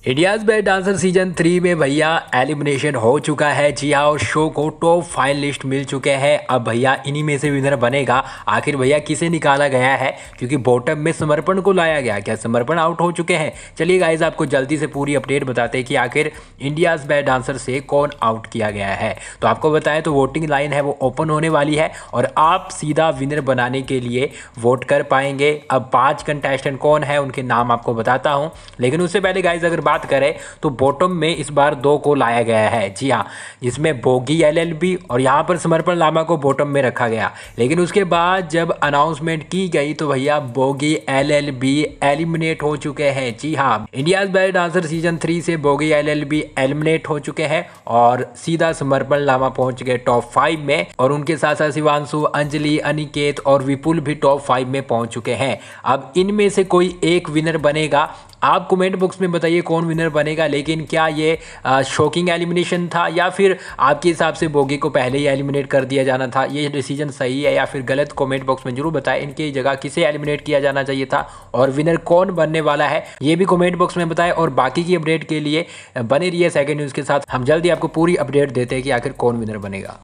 India's best dancer season 3 में भैया elimination हो चुका है। जी हाँ, और शो को टॉप फाइनलिस्ट मिल चुके हैं। अब भैया इन्हीं में से विनर बनेगा। आखिर भैया किसे निकाला गया है, क्योंकि बॉटम में समर्पण को लाया गया। क्या समर्पण आउट हो चुके हैं? चलिए गाइज आपको जल्दी से पूरी अपडेट बताते हैं कि आखिर इंडियाज बेस्ट डांसर से कौन आउट किया गया है। तो आपको बताएं तो वोटिंग लाइन है वो ओपन होने वाली है और आप सीधा विनर बनाने के लिए वोट कर पाएंगे। अब 5 कंटेस्टेंट कौन है उनके नाम आपको बताता हूँ, लेकिन उससे पहले गाइज अगर बात करें तो बॉटम में इस बार 2 को लाया गया है। जी हाँ, जिसमें बोगी एलएलबी और यहाँ पर समर्पण लामा को बॉटम में रखा गया। लेकिन उसके बाद जब अनाउंसमेंट की गई तो भैया बोगी एलएलबी एलिमिनेट हो चुके हैं। जी हाँ, इंडियाज बेस्ट डांसर सीजन 3 से बोगी एलएलबी एलिमिनेट हो चुके हैं और सीधा समर्पण लामा पहुंच गए टॉप 5 में। और उनके साथ साथ शिवांशु, अंजलि, अनिकेत और विपुल भी टॉप 5 में पहुंच चुके हैं। अब इनमें से कोई एक विनर बनेगा। आप कमेंट बॉक्स में बताइए कौन विनर बनेगा। लेकिन क्या ये शॉकिंग एलिमिनेशन था या फिर आपके हिसाब से बोगी को पहले ही एलिमिनेट कर दिया जाना था? ये डिसीजन सही है या फिर गलत? कमेंट बॉक्स में जरूर बताएं। इनकी जगह किसे एलिमिनेट किया जाना चाहिए था और विनर कौन बनने वाला है ये भी कमेंट बॉक्स में बताएं। और बाकी की अपडेट के लिए बने रहिए सेकंड न्यूज़ के साथ। हम जल्दी आपको पूरी अपडेट देते हैं कि आखिर कौन विनर बनेगा।